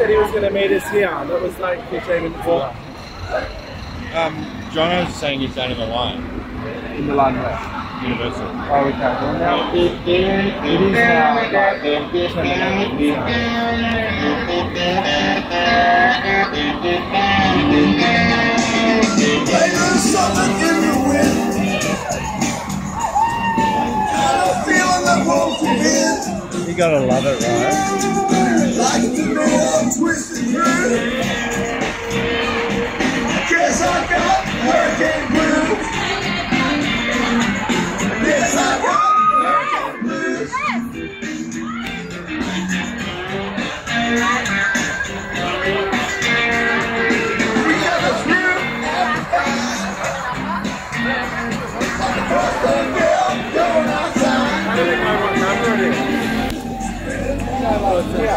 said he was going to meet us here. That was like 15 minutes ago. Jono was saying he's down in the line. In the line where? Universal. Oh, okay. Well, now it is now like 10 minutes. There's something in the wind. Got a feeling that won't begin. You gotta love it, right? Like the nail twisted through. Guess I got hurricane blues. Guess I got hurricane blues. We got a screw at the back. Across the field, going outside. I don't know what number it is.